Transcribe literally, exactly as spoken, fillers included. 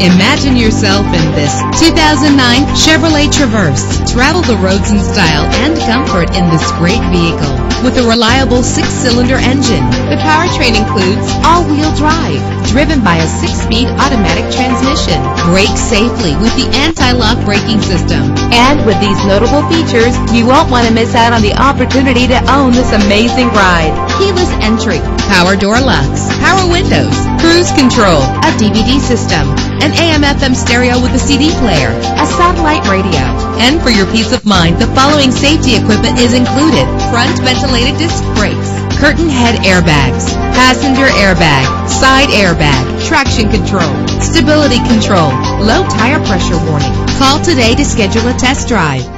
Imagine yourself in this two thousand nine Chevrolet Traverse. Travel the roads in style and comfort in this great vehicle. With a reliable six-cylinder engine, the powertrain includes all-wheel drive, driven by a six-speed automatic transmission. Brake safely with the anti-lock braking system. And with these notable features, you won't want to miss out on the opportunity to own this amazing ride. Keyless entry, power door locks, power windows, cruise control, a D V D system, an A M F M stereo with a C D player, a satellite radio. And for your peace of mind, the following safety equipment is included: front ventilated disc brakes, curtain head airbags, passenger airbag, side airbag, traction control, stability control, low tire pressure warning. Call today to schedule a test drive.